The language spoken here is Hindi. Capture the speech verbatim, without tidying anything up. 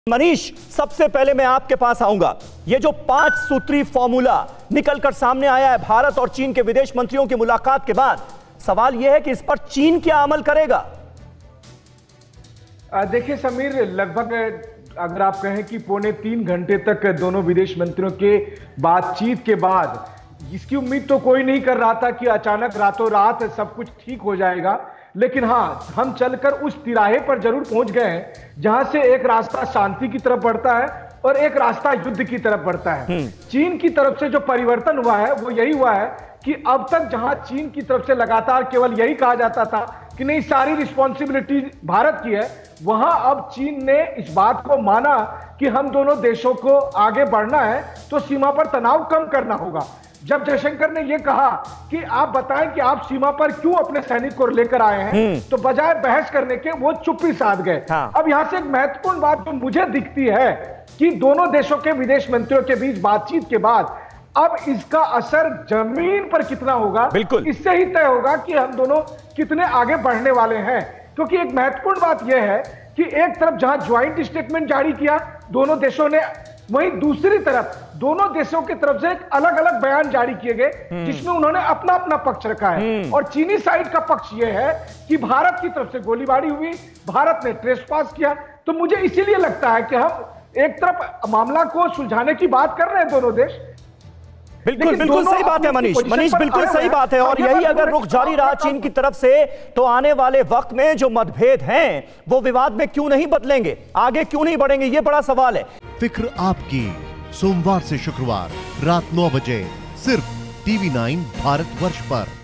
मनीष, सबसे पहले मैं आपके पास आऊंगा। ये जो पांच सूत्री फॉर्मूला निकलकर सामने आया है भारत और चीन के विदेश मंत्रियों की मुलाकात के बाद, सवाल यह है कि इस पर चीन क्या अमल करेगा? देखिए समीर, लगभग अगर आप कहें कि पौने तीन घंटे तक दोनों विदेश मंत्रियों के बातचीत के बाद इसकी उम्मीद तो कोई नहीं कर रहा था कि अचानक रातों रात सब कुछ ठीक हो जाएगा। लेकिन हाँ, हम चलकर उस तिराहे पर जरूर पहुंच गए हैं जहां से एक रास्ता शांति की तरफ बढ़ता है और एक रास्ता युद्ध की तरफ बढ़ता है। चीन की तरफ से जो परिवर्तन हुआ है वो यही हुआ है कि अब तक जहां चीन की तरफ से लगातार केवल यही कहा जाता था कि नहीं, सारी रिस्पॉन्सिबिलिटी भारत की है, वहां अब चीन ने इस बात को माना कि हम दोनों देशों को आगे बढ़ना है तो सीमा पर तनाव कम करना होगा। जब जयशंकर ने यह कहा कि आप बताएं कि आप सीमा पर क्यों अपने सैनिक को लेकर आए हैं, तो बजाय बहस करने के वो चुप्पी साध गए। हाँ। अब यहां से एक महत्वपूर्ण बात जो मुझे दिखती है कि दोनों देशों के विदेश मंत्रियों के बीच बातचीत के बाद अब इसका असर जमीन पर कितना होगा, बिल्कुल इससे ही तय होगा कि हम दोनों कितने आगे बढ़ने वाले हैं। क्योंकि एक महत्वपूर्ण बात यह है कि एक तरफ जहां ज्वाइंट स्टेटमेंट जारी किया दोनों देशों ने, वहीं दूसरी तरफ दोनों देशों की तरफ से एक अलग अलग बयान जारी किए गए जिसमें उन्होंने अपना अपना पक्ष रखा है। और चीनी साइड का पक्ष यह है कि भारत की तरफ से गोलीबारी हुई, भारत ने ट्रेसपास किया। तो मुझे इसीलिए लगता है कि हम एक तरफ मामला को सुलझाने की बात कर रहे हैं दोनों देश। बिल्कुल बिल्कुल सही बात है मनीष मनीष बिल्कुल सही बात है। और यही अगर रुख जारी रहा चीन की तरफ से तो आने वाले वक्त में जो मतभेद हैं वो विवाद में क्यों नहीं बदलेंगे, आगे क्यों नहीं बढ़ेंगे, ये बड़ा सवाल है। फिक्र आपकी, सोमवार से शुक्रवार रात नौ बजे सिर्फ टीवी नाइन भारतवर्ष पर।